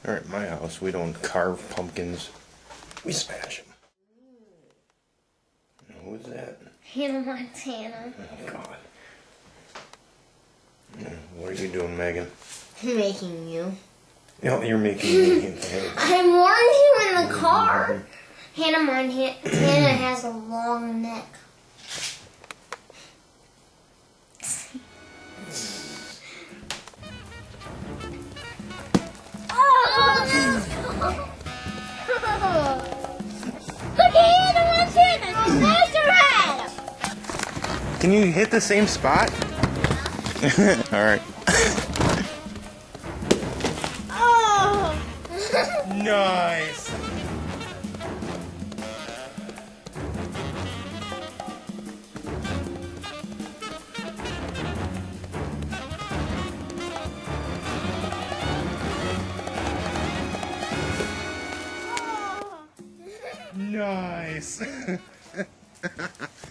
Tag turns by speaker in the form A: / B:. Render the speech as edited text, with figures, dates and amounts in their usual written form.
A: Or at my house, we don't carve pumpkins. We smash them. Who is that?
B: Hannah Montana.
A: Oh, God. What are you doing, Megan?
B: I'm making you.
A: No, you're making me.
B: I warned you in the car. Hannah Montana has a long neck. Look at Hannah Montana! There's her head!
A: Can you hit the same spot? Alright.
B: Oh!
A: Nice! Nice!